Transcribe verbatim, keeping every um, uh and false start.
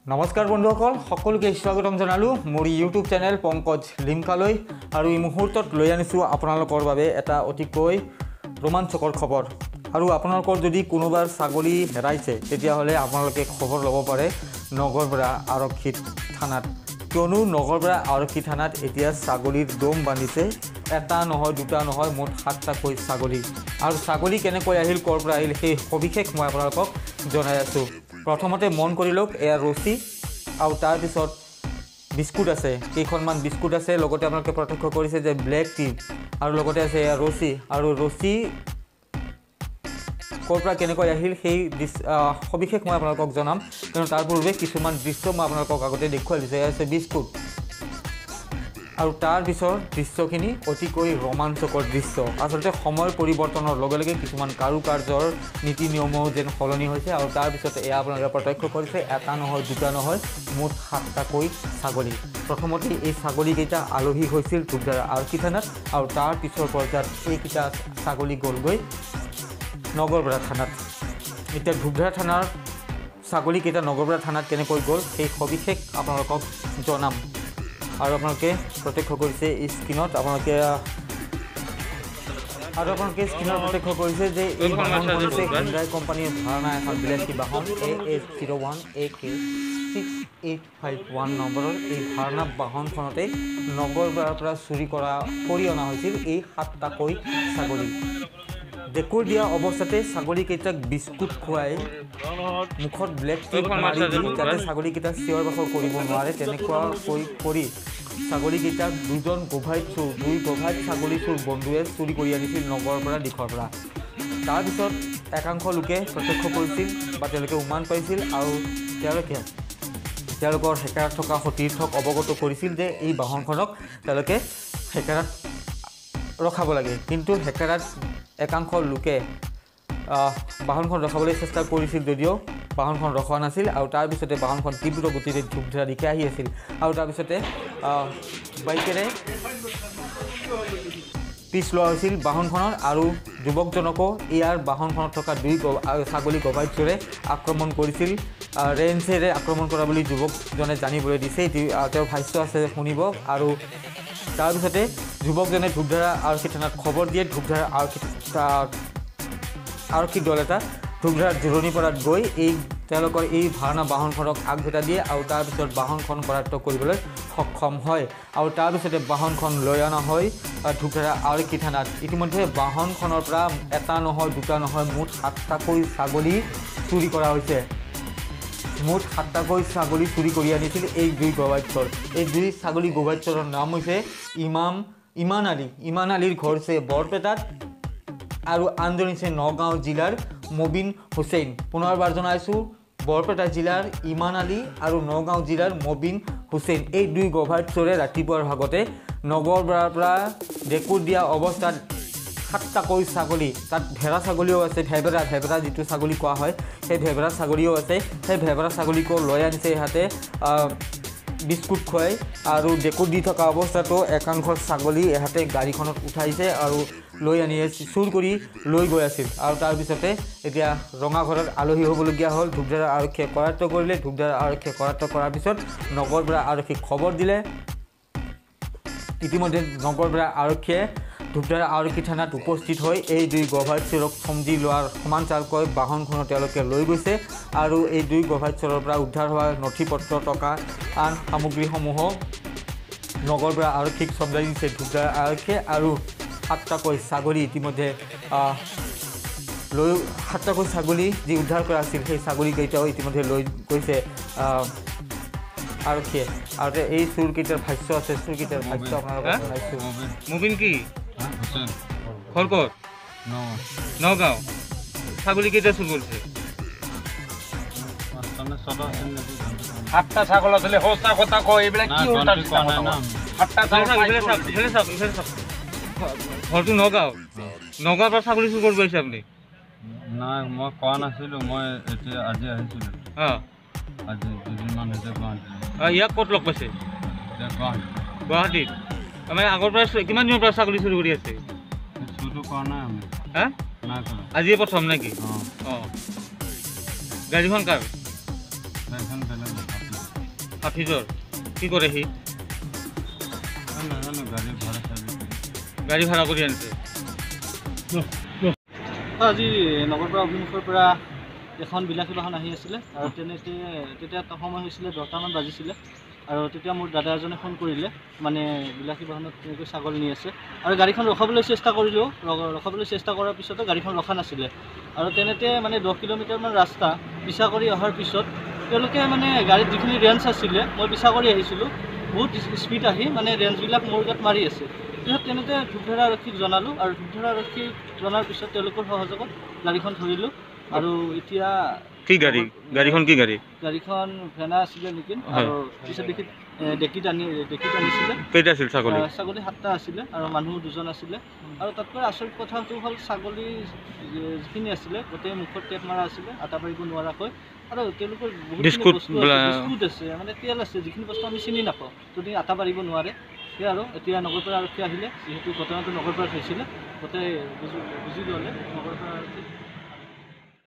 নমস্কাৰ বন্ধুসকল সকলোকে স্বাগতম জনালো মোৰ ইউটিউব চেনেল পংকজ লিমকালৈ আৰু এই মুহূৰ্তত লৈ আনিছো আপোনালোকৰ বাবে এটা অতিকৈ ৰোমাঞ্চকৰ খবৰ আৰু আপোনালোকৰ যদি কোনোবাৰ ছাগলী হেৰাইছে তেতিয়া হলে আপোনালোকে খবৰ ল'ব পাৰে নগৰবৰা আৰক্ষী থানাত কিয়নো নগৰবৰা আৰক্ষী থানাত এতিয়া ছাগলীৰ দম বান্ধিছে এটা নহয় দুটা নহয় মুঠ সাতটা কৈ ছাগলী আৰু ছাগলী কেনেকৈ আহিল কৰ পৰা আহিল সেই সবিশেষ মই আপোনালোকক জনাই আছো প্ৰথমতে মন কৰি লওক এয়া ৰছী আৰু তাৰ পিছত বিস্কুট আছে কেইখনমান বিস্কুট আছে লগতে আপোনালোকে প্ৰত্যক্ষ কৰিছে যে ব্লেক টি আৰু লগতে আছে এয়া ৰছী আৰু ৰছী কৰ পৰা কেনেকৈ আহিল সেই সবিশেষ মই আপোনালোকক জনাম কাৰণ তাৰ পূৰ্বে কিছুমান দৃশ্য মই আপোনালোকক আগতে দেখুৱাই দিছোঁ এয়া আছে বিস্কুট আৰু তাৰ পিছৰ দৃশ্যখিনি অতিকৈ ৰোমাঞ্চকৰ দৃশ্য আচলতে সময় পৰিৱৰ্তনৰ লগে লগে কিছুমান কাৰুকাৰ্যৰ নীতি নিয়মো যেন সলনি হৈছে আৰু তাৰ পিছতে এয়া আপোনালোকে প্ৰত্যক্ষ কৰিছে এটা নহয় দুটা নহয় মুঠ সাতটাকৈ ছাগলী প্ৰথমতে এই ছাগলীকেইটা আলহী হৈছিল ধূপধাৰা আৰক্ষী থানাত আৰু তাৰ পিছৰ পৰ্যায়ত এইকেইটা ছাগলী গ'লগৈ নগৰবৰা থানাত এতিয়া ধূপধাৰা থানাৰ ছাগলীকেইটা নগৰবৰা থানাত কেনেকৈ গ'ল সেই সবিশেষ আপোনালোকক জনাম আৰু আপোনালোকে প্ৰত্যক্ষ কৰিছে স্ক্ৰীনত আপোনালোকে আৰু আপোনালোকে স্ক্ৰীনত প্ৰত্যক্ষ কৰিছে যে এই বাহনখন হৈছে হুণ্ডাই কোম্পানীৰ ভাড়া এখন বিলাসী বাহন A S zero' one A K six eight five one নম্বৰৰ এই ভাড়া বাহনখনতে নগৰবৰাৰ পৰা চুৰি কৰা কৰি অনা হৈছিল এই সাতটাকৈ ছাগলী ডেকুৰ দিয়া অৱস্থাতে ছাগলীকেইটাক বিস্কুট খুৱাই মুখত ব্লেক টিপ মাৰি দি যাতে ছাগলীকেইটা চিঞৰ বাখৰ কৰিব নোৱাৰে তেনেকুৱাকৈ কৰি ছাগলীকেইটাক দুজন গোভাইট চোৰ দুই গোভাইট ছাগলী চোৰ বন্ধুৱে চুৰি কৰি আনিছিল নগৰবৰা দিশৰ পৰা তাৰপিছত একাংশ লোকে প্ৰত্যক্ষ কৰিছিল বা তেওঁলোকে উমান পাইছিল আৰু তেওঁলোকে তেওঁলোকৰ হেকাৰত থকা সতীৰ্থক অৱগত কৰিছিল যে এই বাহনখনক তেওঁলোকে হেকাৰত ৰখাব লাগে কিন্তু হেকাৰত একাংশ লোকে বাহনখন ৰখাবলৈ চেষ্টা কৰিছিল যদিও বাহনখন ৰখোৱা নাছিল আৰু তাৰপিছতে বাহনখন তীব্ৰ গতিৰে ধূপধাৰা দিশে আহি আছিল আৰু তাৰপিছতে বাইকেৰে পিছ লোৱা হৈছিল বাহনখনৰ আৰু যুৱকজনকো ইয়াৰ বাহনখনত থকা দুই ছাগলী গোভাইট চোৰে আক্ৰমণ কৰিছিল ৰেঞ্চেৰে আক্ৰমণ কৰা বুলি যুৱকজনে জানিবলৈ দিছে তেওঁৰ ভাষ্য আছে শুনিব আৰু তাৰপিছতে যুৱকজনে ধূপধাৰা আৰক্ষী থানাত খবৰ দিয়ে ধূপধাৰা আৰক্ষী আৰক্ষী দল এটা ধূপধাৰা জোৰণিপাৰাত গৈ এই তেওঁলোকৰ এই ভাড়া বাহনখনক আগভেটা দিয়ে আৰু তাৰপিছত বাহনখন কৰায়ত্ব কৰিবলৈ সক্ষম হয় আৰু তাৰপিছতে বাহনখন লৈ অনা হয় ধূপধাৰা আৰক্ষী থানাত ইতিমধ্যে বাহনখনৰ পৰা এটা নহয় দুটা নহয় মুঠ সাতটাকৈ ছাগলী চুৰি কৰা হৈছে মুঠ সাতটাকৈ ছাগলী চুৰি কৰি আনিছিল এই দুই গোভাইট চোৰ এই দুই ছাগলী গোভাইট চোৰৰ নাম হৈছে ইমাম ইমান আলী ইমান আলীৰ ঘৰ হৈছে বৰপেটাত আৰু আনজন হৈছে নগাঁও জিলাৰ মবিন হুছেইন পুনৰবাৰ জনাইছোঁ বৰপেটা জিলাৰ ইমান আলী আৰু নগাঁও জিলাৰ মবিন হুছেইন এই দুই গোভাইট চোৰে ৰাতিপুৱাৰ ভাগতে নগৰবৰাৰ পৰা ডেকুৰ দিয়া অৱস্থাত সাতটাকৈ ছাগলী তাত ভেড়া ছাগলীও আছে ভেবেৰা ভেবেৰা যিটো ছাগলী কোৱা হয় সেই ভেবেৰা ছাগলীও আছে সেই ভেবেৰা ছাগলীকো লৈ আনিছে ইহঁতে বিস্কুট খুৱাই আৰু ডেকুৰ দি থকা অৱস্থাতো একাংশ ছাগলী ইহঁতে গাড়ীখনত উঠাইছে আৰু লৈ আনি চুৰ কৰি লৈ গৈ আছিল আৰু তাৰপিছতে এতিয়া ৰঙাঘৰত আলহী হ'বলগীয়া হ'ল ধূপধাৰা আৰক্ষীয়ে কৰায়ত্ব কৰিলে ধূপধাৰা আৰক্ষীয়ে কৰায়ত্ব কৰাৰ পিছত নগৰবৰা আৰক্ষীক খবৰ দিলে ইতিমধ্যে নগৰবৰা আৰক্ষীয়ে ধূপধাৰা আৰক্ষী থানাত উপস্থিত হৈ এই দুই গোভাইট চোৰক থমদি লোৱাৰ সমান্তৰালকৈ বাহনখনত তেওঁলোকে লৈ গৈছে আৰু এই দুই গোভাইট চোৰৰ পৰা উদ্ধাৰ হোৱা নথি পত্ৰ টকা আন সামগ্ৰীসমূহো নগৰবৰা আৰক্ষীক চম্ভালি দিছে ধূপধাৰা আৰক্ষীয়ে আৰু সাতটাকৈ ছাগলী ইতিমধ্যে লৈ সাতটাকৈ ছাগলী যি উদ্ধাৰ কৰা আছিল সেই ছাগলীকেইটাও ইতিমধ্যে লৈ গৈছে আৰক্ষীয়ে আৰু এই চোৰকেইটাৰ ভাষ্য আছে চোৰকেইটাৰ ভাষ্য আপোনালোকক জনাইছোঁ মুবিন কি ঘৰ ক'ত নগাঁও ছাগলী কেইটা চুৰ কৰিছে সাতটা ছাগল আছিলে সঁচা কথা কয় এইবিলাক কি উল্টা সাতটা ঘৰটো নগাঁও নগাঁৱৰ পৰা ছাগলী চুৰ কৰিব আহিছে আপুনি নাই মই কোৱা নাছিলোঁ মই এতিয়া আজি আহিছিলোঁ অঁ আজি দুদিনমান হৈছে গুৱাহাটী ইয়াক ক'ত লগ পাইছে গুৱাহাটী গুৱাহাটীত আমাৰ আগৰ পৰা কিমান দিনৰ পৰা ছাগলী চুৰি কৰি আছে চুৰটো কৰা নাই আমি হা নাই কৰা আজিয়ে প্ৰথম নেকি অঁ অঁ গাড়ীখন কাৰ গাড়ীখন বেলেগ হাফিজৰ কি কৰে সি নাজানো গাড়ী ভাড়া চাৰ্ভিছ গাড়ী ভাড়া কৰি আনিছে আজি নগৰপাৰা অভিমুখৰ পৰা এখন বিলাসী বাহন আহি আছিলে আৰু তেনেতে তেতিয়া এটা সময় হৈছিলে দহটামান বাজিছিলে আৰু তেতিয়া মোৰ দাদা এজনে ফোন কৰিলে মানে বিলাসী বাহনত তেনেকৈ ছাগলী নি আছে আৰু গাড়ীখন ৰখাবলৈ চেষ্টা কৰিলোঁ ৰখাবলৈ চেষ্টা কৰাৰ পিছতো গাড়ীখন ৰখা নাছিলে আৰু তেনেতে মানে দহ কিলোমিটাৰমান ৰাস্তা পিছা কৰি অহাৰ পিছত তেওঁলোকে মানে গাড়ীত যিখিনি ৰেঞ্জ আছিলে মই পিছা কৰি আহিছিলোঁ বহুত স্পীড আহি মানে ৰেঞ্জবিলাক মোৰ গাত মাৰি আছে পিছত তেনেতে ধূপধাৰা আৰক্ষীক জনালোঁ আৰু ধূপধাৰা আৰক্ষীক জনাৰ পিছত তেওঁলোকৰ সহযোগত গাড়ীখন ধৰিলোঁ আৰু এতিয়া কি গাড়ী গাড়ীখন কি গাড়ী গাড়ীখন ভেনা আছিলে নেকি আৰু পিছত দেখি ডেকিত আনি ডেকিত আনিছিলে কেইটা আছিল ছাগলী ছাগলী সাতটা আছিলে আৰু মানুহ দুজন আছিলে আৰু তাতকৈ আচৰিত কথাটো হ'ল ছাগলী যিখিনি আছিলে গোটেই মুখত টেপ মাৰা আছিলে আটা পাৰিব নোৱাৰাকৈ আৰু তেওঁলোকৰ বহুত বস্তু বিস্কুট আছে মানে তেল আছে যিখিনি বস্তু আমি চিনি নাপাওঁ যদি আটা পাৰিব নোৱাৰে সেয়া আৰু এতিয়া নগৰপাৰা আৰক্ষী আহিলে যিহেতু ঘটনাটো নগৰপাৰাত হৈছিলে গোটেই বুজি বুজি ল'লে নগৰপাৰা আৰক্ষী